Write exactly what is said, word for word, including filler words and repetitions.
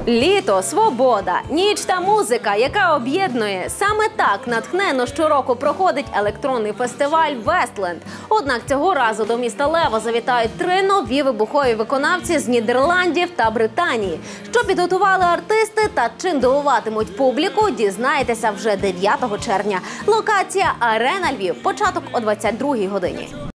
Літо, свобода, ніч та музика, яка об'єднує. Саме так натхненно щороку проходить електронний фестиваль «Вестленд». Однак цього разу до міста Лева завітають три нові вибухові виконавці з Нідерландів та Британії. Що підготували артисти та чим дивуватимуть публіку, дізнаєтеся вже дев'ятого червня. Локація – Арена Львів. Початок о двадцять другій годині.